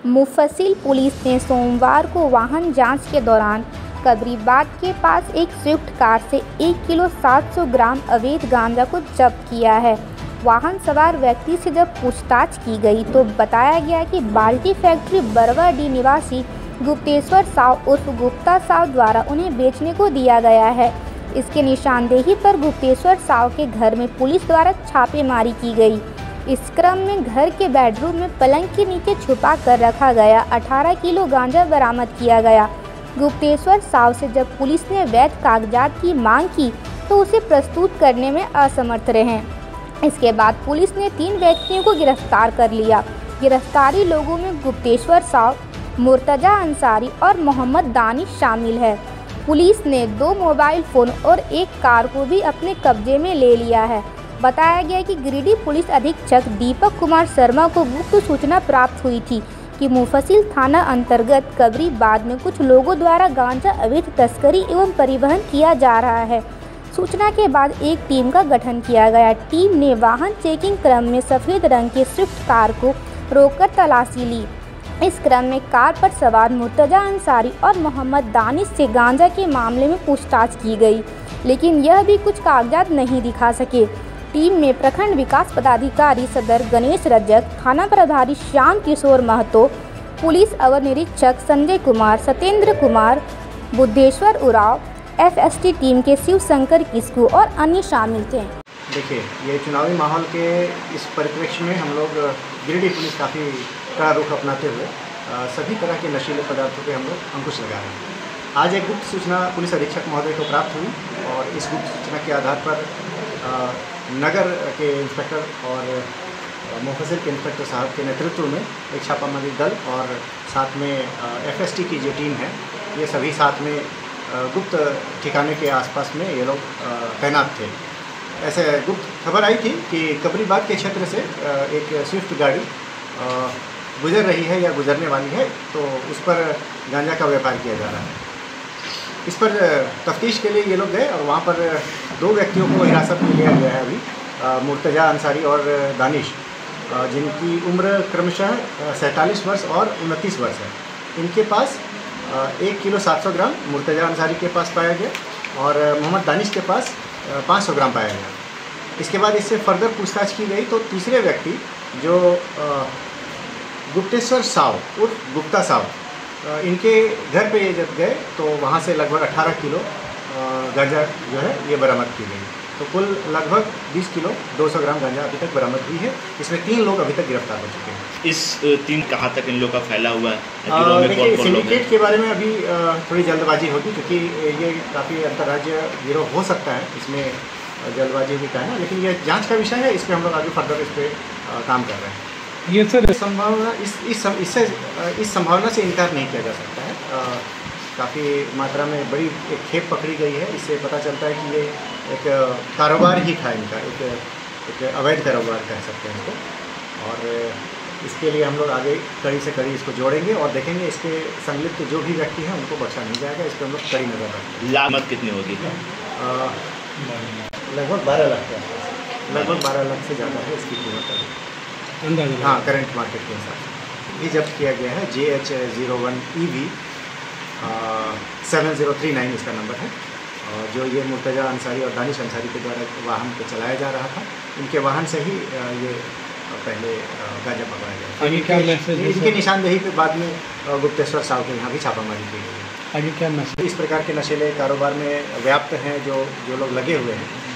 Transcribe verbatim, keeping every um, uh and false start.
मुफस्सिल पुलिस ने सोमवार को वाहन जांच के दौरान कबरीबाग के पास एक स्विफ्ट कार से एक किलो सात सौ ग्राम अवैध गांजा को जब्त किया है। वाहन सवार व्यक्ति से जब पूछताछ की गई तो बताया गया कि बाल्टी फैक्ट्री बरवाडीह निवासी गुप्तेश्वर साव उर्फ गुप्ता साव द्वारा उन्हें बेचने को दिया गया है। इसके निशानदेही पर गुप्तेश्वर साव के घर में पुलिस द्वारा छापेमारी की गई। इस क्रम में घर के बेडरूम में पलंग के नीचे छुपा कर रखा गया अठारह किलो गांजा बरामद किया गया। गुप्तेश्वर साव से जब पुलिस ने वैध कागजात की मांग की तो उसे प्रस्तुत करने में असमर्थ रहे। इसके बाद पुलिस ने तीन व्यक्तियों को गिरफ्तार कर लिया। गिरफ्तारी लोगों में गुप्तेश्वर साव, मुर्तजा अंसारी और मोहम्मद दानिश शामिल है। पुलिस ने दो मोबाइल फ़ोन और एक कार को भी अपने कब्जे में ले लिया है। बताया गया कि गिरिडीह पुलिस अधीक्षक दीपक कुमार शर्मा को गुप्त सूचना प्राप्त हुई थी कि मुफस्सिल थाना अंतर्गत कबरीबाग में कुछ लोगों द्वारा गांजा अवैध तस्करी एवं परिवहन किया जा रहा है। सूचना के बाद एक टीम का गठन किया गया। टीम ने वाहन चेकिंग क्रम में सफ़ेद रंग के स्विफ्ट कार को रोककर तलाशी ली। इस क्रम में कार पर सवार मुर्तजा अंसारी और मोहम्मद दानिश से गांजा के मामले में पूछताछ की गई, लेकिन यह भी कुछ कागजात नहीं दिखा सके। टीम में प्रखंड विकास पदाधिकारी सदर गणेश रजक, थाना प्रभारी श्याम किशोर महतो, पुलिस अवर निरीक्षक संजय कुमार, सत्येंद्र कुमार, बुद्धेश्वर उराव, एफएसटी टीम के शिव शंकर किस्कू और अन्य शामिल थे। देखिए, ये चुनावी माहौल के इस परिप्रेक्ष्य में हम लोग गिरिडीह पुलिस काफ़ी कड़ा रुख अपनाते हुए आ, सभी तरह के नशीले पदार्थों पे हम लोग अंकुश लगा रहे हैं। आज एक गुप्त सूचना पुलिस अधीक्षक महोदय को प्राप्त हुई और इस गुप्त सूचना के आधार पर आ, नगर के इंस्पेक्टर और मुफस्सिल के इंस्पेक्टर साहब के नेतृत्व में एक छापामारी दल और साथ में एफएसटी की जो टीम है, ये सभी साथ में गुप्त ठिकाने के आसपास में ये लोग तैनात थे। ऐसे गुप्त खबर आई थी कि कबरीबाग के क्षेत्र से एक स्विफ्ट गाड़ी गुजर रही है या गुजरने वाली है, तो उस पर गांजा का व्यापार किया जा रहा है। इस पर तफ्तीश के लिए ये लोग गए और वहाँ पर दो व्यक्तियों को हिरासत में लिया गया है अभी, मुर्तजा अंसारी और दानिश, जिनकी उम्र क्रमशः सैंतालीस वर्ष और उनतीस वर्ष है। इनके पास एक किलो सात सौ ग्राम मुर्तजा अंसारी के पास पाया गया और मोहम्मद दानिश के पास पाँच सौ ग्राम पाया गया। इसके बाद इससे फर्दर पूछताछ की गई तो तीसरे व्यक्ति जो गुप्तेश्वर साव उर्फ गुप्ता साव, इनके घर पे ये जब गए तो वहाँ से लगभग अठारह किलो गांजा जो है ये बरामद की गई। तो कुल लगभग बीस किलो दो सौ ग्राम गांजा अभी तक बरामद हुई है। इसमें तीन लोग अभी तक गिरफ्तार हो चुके हैं। इस तीन कहाँ तक इन लोग का फैला हुआ है? देखिए, सिंडिकेट के बारे में अभी थोड़ी जल्दबाजी होगी क्योंकि ये काफ़ी अंतर्राज्य गिरोह हो सकता है, इसमें जल्दबाजी भी कहना, लेकिन ये जांच का विषय है। इस पर हम लोग आगे फर्दर इस पर काम कर रहे हैं। ये सर संभावना इस इस इससे इस संभावना से इनकार नहीं किया जा सकता है। काफ़ी मात्रा में बड़ी एक खेप पकड़ी गई है। इससे पता चलता है कि ये एक कारोबार ही था इनका, एक एक अवैध कारोबार कह सकते हैं इसको। और इसके लिए हम लोग आगे कड़ी से कड़ी इसको जोड़ेंगे और देखेंगे इसके संलिप्त जो भी व्यक्ति हैं उनको बख्शा नहीं जाएगा। इस पर हम लोग कड़ी नज़र रखेंगे। लागत कितनी होगी? लगभग बारह लाख के आसपास, लगभग बारह लाख से ज़्यादा है इसकी कीमत अभी, हाँ, करंट मार्केट के हिसाब से। ये जब्त किया गया है J H zero one E V seven zero three nine इसका नंबर है। और जो ये मुर्तजा अंसारी और दानिश अंसारी के द्वारा वाहन को चलाया जा रहा था, इनके वाहन से ही ये पहले गांजा पकड़ा गया। आगे क्या मैसेज है? इनके निशानदेही पे बाद में गुप्तेश्वर साव के यहाँ भी छापामारी की गई है। आगे क्या मैसेज? इस प्रकार के नशीले कारोबार में व्याप्त हैं जो जो लोग लगे हुए हैं,